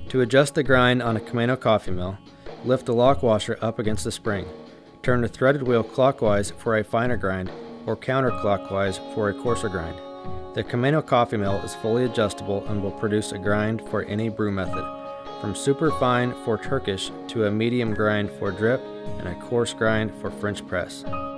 To adjust the grind on a Camano coffee mill, lift the lock washer up against the spring. Turn the threaded wheel clockwise for a finer grind or counterclockwise for a coarser grind. The Camano coffee mill is fully adjustable and will produce a grind for any brew method, from super fine for Turkish to a medium grind for drip and a coarse grind for French press.